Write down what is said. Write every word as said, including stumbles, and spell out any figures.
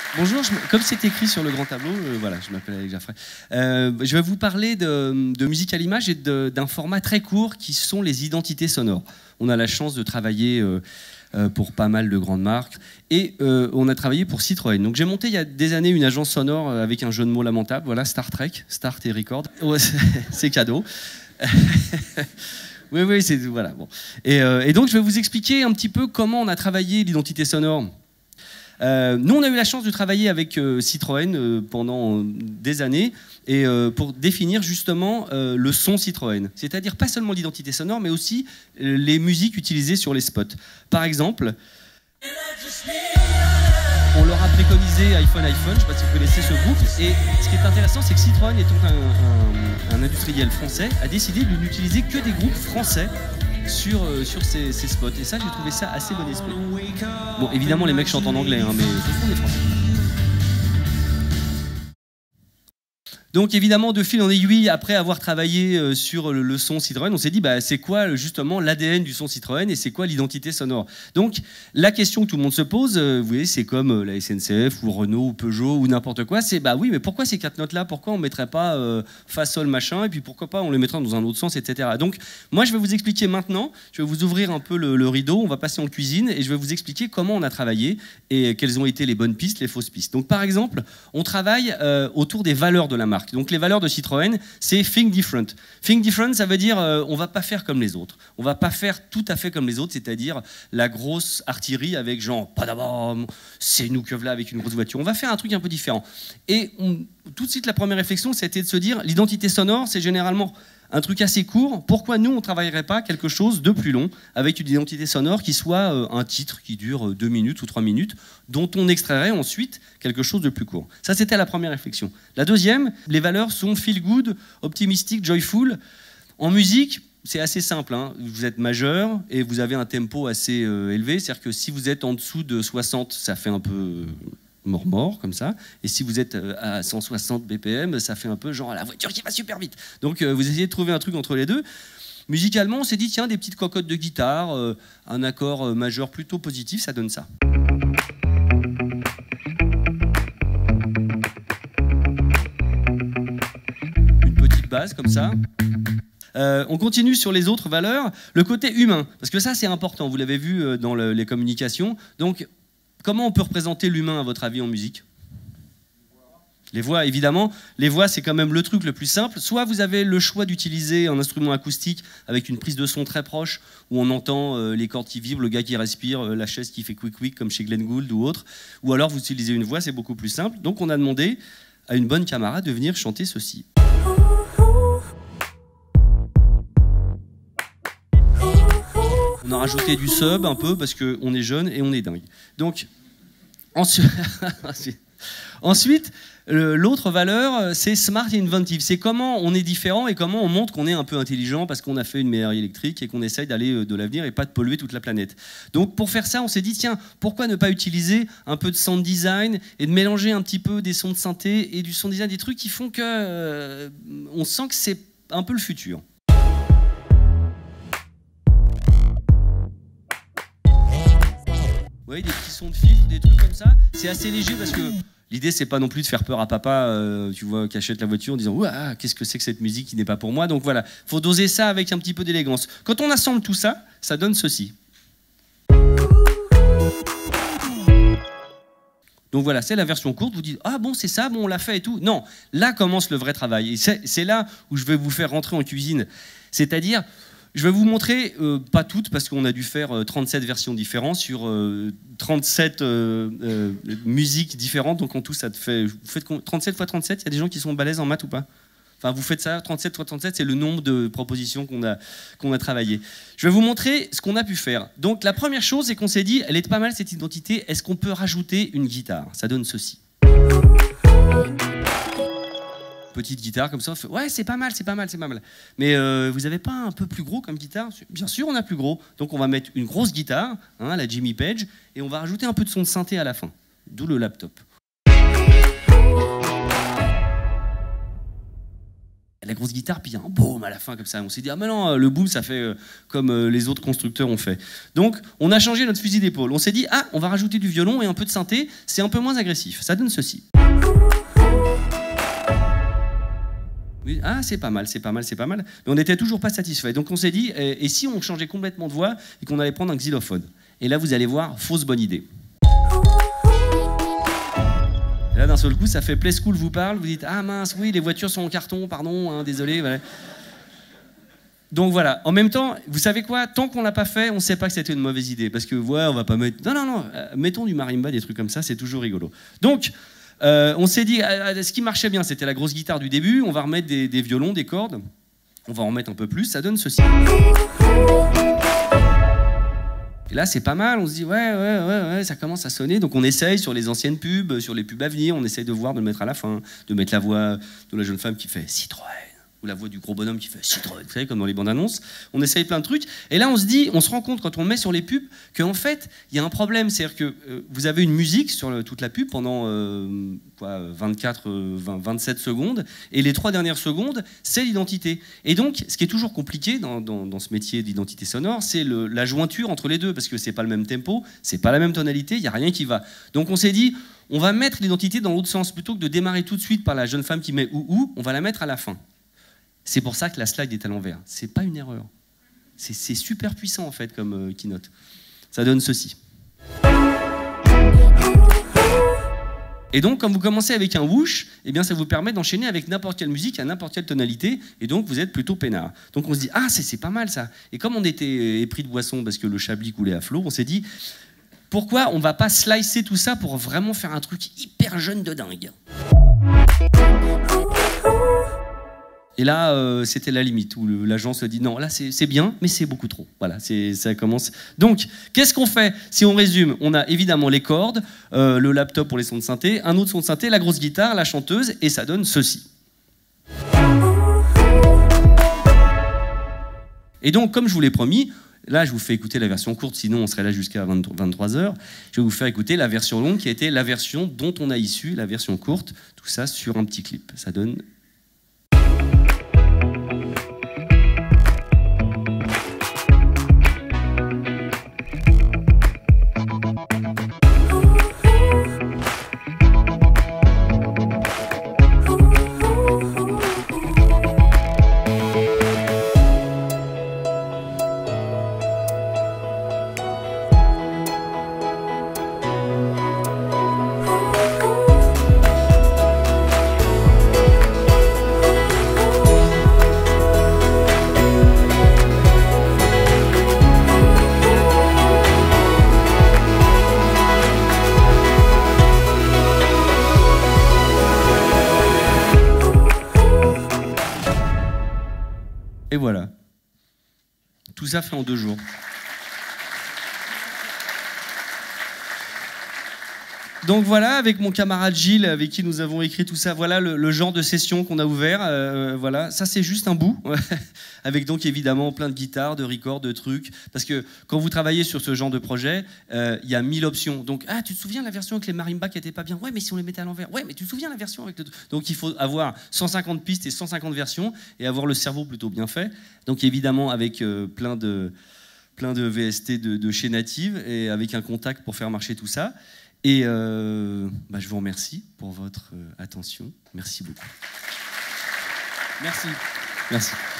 Bonjour, je, comme c'est écrit sur le grand tableau, euh, voilà, je m'appelle Alex Jaffray. Euh, je vais vous parler de, de musique à l'image et d'un format très court qui sont les identités sonores. On a la chance de travailler euh, euh, pour pas mal de grandes marques et euh, on a travaillé pour Citroën. Donc j'ai monté il y a des années une agence sonore avec un jeu de mots lamentable, voilà, Star Trek, Start et Record. Ouais, c'est cadeau. Oui, oui, c'est voilà. Bon. Et, euh, et donc je vais vous expliquer un petit peu comment on a travaillé l'identité sonore. Euh, nous, on a eu la chance de travailler avec euh, Citroën euh, pendant des années et euh, pour définir justement euh, le son Citroën. C'est-à-dire pas seulement l'identité sonore, mais aussi euh, les musiques utilisées sur les spots. Par exemple, on leur a préconisé iPhone, iPhone, je ne sais pas si vous connaissez ce groupe. Et ce qui est intéressant, c'est que Citroën, étant un, un, un industriel français, a décidé de n'utiliser que des groupes français sur, euh, sur ces, ces spots. Et ça, j'ai trouvé ça assez bon esprit. Bon, évidemment, les mecs chantent en anglais, hein, mais ce sont des Français. Donc évidemment, de fil en aiguille, après avoir travaillé sur le son Citroën, on s'est dit, bah, c'est quoi justement l'A D N du son Citroën et c'est quoi l'identité sonore? Donc la question que tout le monde se pose, vous voyez, c'est comme la S N C F ou Renault ou Peugeot ou n'importe quoi, c'est bah oui, mais pourquoi ces quatre notes-là? Pourquoi on ne mettrait pas euh, Fa, Sol, machin, et puis pourquoi pas on les mettrait dans un autre sens, et cetera. Donc moi, je vais vous expliquer maintenant, je vais vous ouvrir un peu le, le rideau, on va passer en cuisine et je vais vous expliquer comment on a travaillé et quelles ont été les bonnes pistes, les fausses pistes. Donc par exemple, on travaille euh, autour des valeurs de la marque. Donc les valeurs de Citroën, c'est think different. Think different, ça veut dire euh, on va pas faire comme les autres. On va pas faire tout à fait comme les autres, c'est-à-dire la grosse artillerie avec genre padabam, c'est nous que voilà avec une grosse voiture. On va faire un truc un peu différent. Et on, tout de suite la première réflexion, c'était de se dire l'identité sonore, c'est généralement un truc assez court. Pourquoi nous, on ne travaillerait pas quelque chose de plus long avec une identité sonore qui soit euh, un titre qui dure deux minutes ou trois minutes, dont on extrairait ensuite quelque chose de plus court. Ça, c'était la première réflexion. La deuxième, les valeurs sont feel good, optimistic, joyful. En musique, c'est assez simple, hein. Vous êtes majeur et vous avez un tempo assez euh, élevé. C'est-à-dire que si vous êtes en dessous de soixante, ça fait un peu... Euh, mort-mort, comme ça. Et si vous êtes à cent soixante B P M, ça fait un peu genre la voiture qui va super vite. Donc euh, vous essayez de trouver un truc entre les deux. Musicalement, on s'est dit, tiens, des petites cocottes de guitare, euh, un accord euh, majeur plutôt positif, ça donne ça. Une petite basse, comme ça. Euh, on continue sur les autres valeurs. Le côté humain, parce que ça, c'est important. Vous l'avez vu euh, dans le, les communications. Donc, comment on peut représenter l'humain, à votre avis, en musique? Les voix, évidemment. Les voix, c'est quand même le truc le plus simple. Soit vous avez le choix d'utiliser un instrument acoustique avec une prise de son très proche, où on entend euh, les cordes qui vibrent, le gars qui respire, euh, la chaise qui fait quick-quick, comme chez Glenn Gould ou autre. Ou alors vous utilisez une voix, c'est beaucoup plus simple. Donc on a demandé à une bonne camarade de venir chanter ceci. On a rajouté du sub un peu parce qu'on est jeune et on est dingue. Donc, ensuite, ensuite l'autre valeur, c'est smart et inventive. C'est comment on est différent et comment on montre qu'on est un peu intelligent parce qu'on a fait une meilleure électrique et qu'on essaye d'aller de l'avenir et pas de polluer toute la planète. Donc, pour faire ça, on s'est dit, tiens, pourquoi ne pas utiliser un peu de sound design et de mélanger un petit peu des sons de synthé et du sound design, des trucs qui font que euh, on sent que c'est un peu le futur. Vous voyez, des petits sons de filtre, des trucs comme ça. C'est assez léger parce que l'idée, c'est pas non plus de faire peur à papa, euh, tu vois, qui achète la voiture en disant « Ouah, qu'est-ce que c'est que cette musique qui n'est pas pour moi ?» Donc voilà, il faut doser ça avec un petit peu d'élégance. Quand on assemble tout ça, ça donne ceci. Donc voilà, c'est la version courte, vous dites « Ah bon, c'est ça, bon, on l'a fait et tout. » Non, là commence le vrai travail. Et c'est là où je vais vous faire rentrer en cuisine. C'est-à-dire... Je vais vous montrer, euh, pas toutes, parce qu'on a dû faire euh, trente-sept versions différentes sur euh, trente-sept euh, euh, musiques différentes. Donc en tout, ça te fait... Vous faites trente-sept fois trente-sept, il y a des gens qui sont balèzes en maths ou pas? Enfin, vous faites ça, trente-sept fois trente-sept, c'est le nombre de propositions qu'on a, qu'on a travaillé. Je vais vous montrer ce qu'on a pu faire. Donc la première chose, c'est qu'on s'est dit, elle est pas mal cette identité, est-ce qu'on peut rajouter une guitare? Ça donne ceci. Petite guitare comme ça, on fait, ouais, c'est pas mal, c'est pas mal, c'est pas mal. Mais euh, vous avez pas un peu plus gros comme guitare? Bien sûr, on a plus gros. Donc on va mettre une grosse guitare, hein, la Jimmy Page, et on va rajouter un peu de son de synthé à la fin. D'où le laptop. la grosse guitare, puis il y a un boom à la fin comme ça. On s'est dit, ah mais non, le boom, ça fait euh, comme euh, les autres constructeurs ont fait. Donc, on a changé notre fusil d'épaule. On s'est dit, ah, on va rajouter du violon et un peu de synthé, c'est un peu moins agressif. Ça donne ceci. Ah, c'est pas mal, c'est pas mal, c'est pas mal. Mais on n'était toujours pas satisfait. Donc on s'est dit, et, et si on changeait complètement de voix et qu'on allait prendre un xylophone? Et là, vous allez voir, fausse bonne idée. Et là, d'un seul coup, ça fait Play School vous parle, vous dites, ah mince, oui, les voitures sont en carton, pardon, hein, désolé. Voilà. Donc voilà, en même temps, vous savez quoi? Tant qu'on l'a pas fait, on ne sait pas que c'était une mauvaise idée. Parce que, ouais, on va pas mettre... Non, non, non, euh, mettons du marimba, des trucs comme ça, c'est toujours rigolo. Donc... Euh, on s'est dit, euh, ce qui marchait bien, c'était la grosse guitare du début. On va remettre des, des violons, des cordes. On va en mettre un peu plus. Ça donne ceci. Et là, c'est pas mal. On se dit, ouais, ouais, ouais, ouais, ça commence à sonner. Donc, on essaye sur les anciennes pubs, sur les pubs à venir. On essaye de voir, de le mettre à la fin, de mettre la voix de la jeune femme qui fait Citroën. Ou la voix du gros bonhomme qui fait Citroën, vous savez, comme dans les bandes annonces. On essaye plein de trucs. Et là, on se dit, on se rend compte quand on le met sur les pubs qu'en fait, il y a un problème. C'est-à-dire que euh, vous avez une musique sur le, toute la pub pendant euh, quoi, vingt-quatre, vingt, vingt-sept secondes. Et les trois dernières secondes, c'est l'identité. Et donc, ce qui est toujours compliqué dans, dans, dans ce métier d'identité sonore, c'est le, la jointure entre les deux. Parce que c'est pas le même tempo, c'est pas la même tonalité, il n'y a rien qui va. Donc, on s'est dit, on va mettre l'identité dans l'autre sens. Plutôt que de démarrer tout de suite par la jeune femme qui met ou ou, on va la mettre à la fin. C'est pour ça que la slide est à l'envers. C'est pas une erreur. C'est super puissant en fait comme euh, keynote. Ça donne ceci. Et donc, quand vous commencez avec un whoosh, eh bien, ça vous permet d'enchaîner avec n'importe quelle musique à n'importe quelle tonalité, et donc vous êtes plutôt peinard. Donc on se dit, ah, c'est pas mal ça. Et comme on était épris de boisson parce que le Chablis coulait à flot, on s'est dit, pourquoi on va pas slicer tout ça pour vraiment faire un truc hyper jeune de dingue? Et là, euh, c'était la limite, où l'agent se dit, non, là, c'est bien, mais c'est beaucoup trop. Voilà, ça commence. Donc, qu'est-ce qu'on fait? Si on résume, on a évidemment les cordes, euh, le laptop pour les sons de synthé, un autre son de synthé, la grosse guitare, la chanteuse, et ça donne ceci. Et donc, comme je vous l'ai promis, là, je vous fais écouter la version courte, sinon on serait là jusqu'à vingt-trois heures. Je vais vous faire écouter la version longue, qui a été la version dont on a issu, la version courte, tout ça sur un petit clip. Ça donne... Et voilà. Tout ça fait en deux jours. Donc voilà, avec mon camarade Gilles, avec qui nous avons écrit tout ça, voilà le, le genre de session qu'on a ouvert. Euh, voilà, ça c'est juste un bout, avec donc évidemment plein de guitares, de records, de trucs. Parce que quand vous travaillez sur ce genre de projet, euh, il y a mille options. Donc, ah, tu te souviens la version avec les marimbas qui n'était pas bien? Ouais, mais si on les mettait à l'envers. Ouais, mais tu te souviens la version avec le... Donc il faut avoir cent cinquante pistes et cent cinquante versions et avoir le cerveau plutôt bien fait. Donc évidemment avec euh, plein de, plein de V S T de, de chez Native et avec un contact pour faire marcher tout ça. Et euh, bah, je vous remercie pour votre euh, attention. Merci beaucoup. Merci. Merci.